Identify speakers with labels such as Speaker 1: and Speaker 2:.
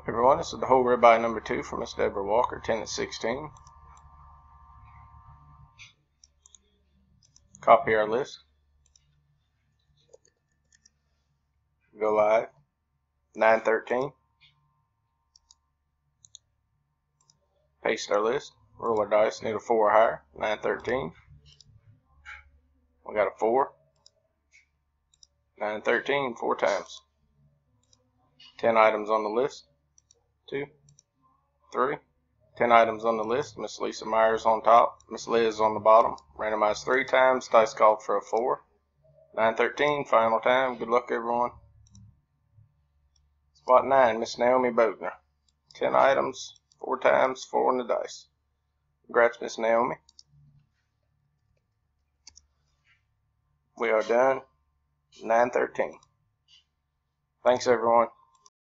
Speaker 1: Everyone, this is the whole ribeye number 2 from Miss Deborah Walker, 10 at 16. Copy our list. Go live. 9:13. Paste our list. Roll our dice. Need a 4 or higher. 9:13. We got a 4. 9:13 4 times. 10 items on the list. 2, 3. 10 items on the list. Miss Lisa Myers on top. Miss Liz on the bottom. Randomized 3 times. Dice called for a 4. 9:13 final time. Good luck, everyone. Spot 9. Miss Naomi Bogner. 10 items. 4 times. 4 on the dice. Congrats, Miss Naomi. We are done. 9:13. Thanks, everyone.